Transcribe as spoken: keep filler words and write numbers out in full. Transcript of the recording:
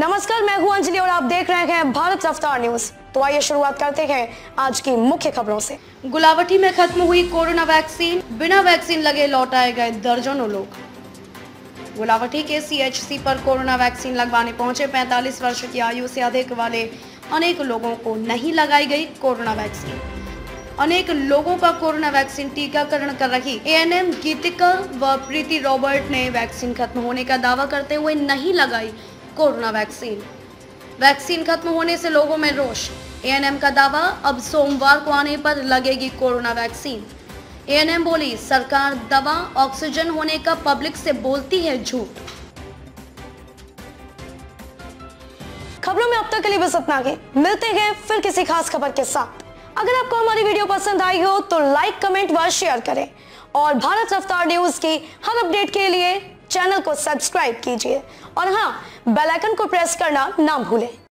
नमस्कार, मैं हूं अंजलि और आप देख रहे हैं भारत रफ्तार न्यूज। तो आइए शुरुआत करते हैं आज की मुख्य खबरों से। गुलावटी में खत्म हुई कोरोना वैक्सीन, बिना वैक्सीन लगे लौटाए गए दर्जनों लोग। गुलावटी के सीएचसी पर कोरोना वैक्सीन लगवाने पहुंचे पैंतालीस वर्ष की आयु से अधिक वाले अनेक लोगों को नहीं लगाई गई कोरोना वैक्सीन। अनेक लोगों का कोरोना वैक्सीन टीकाकरण कर रही एएनएम गीतिका व प्रीति रॉबर्ट ने वैक्सीन खत्म होने का दावा करते हुए नहीं लगाई कोरोना वैक्सीन। वैक्सीन खत्म होने से लोगों में रोष। एएनएम का दावा, अब सोमवार को आने पर लगेगी कोरोना वैक्सीन। एएनएम बोली, सरकार दवा ऑक्सीजन होने का पब्लिक से बोलती है झूठ। खबरों में अब तक के लिए बस इतना ही। मिलते हैं फिर किसी खास खबर के साथ। अगर आपको हमारी वीडियो पसंद आई हो तो लाइक, कमेंट व शेयर करें और भारत रफ्तार न्यूज की हर अपडेट के लिए चैनल को सब्सक्राइब कीजिए और हाँ, बेल आइकन को प्रेस करना ना भूलें।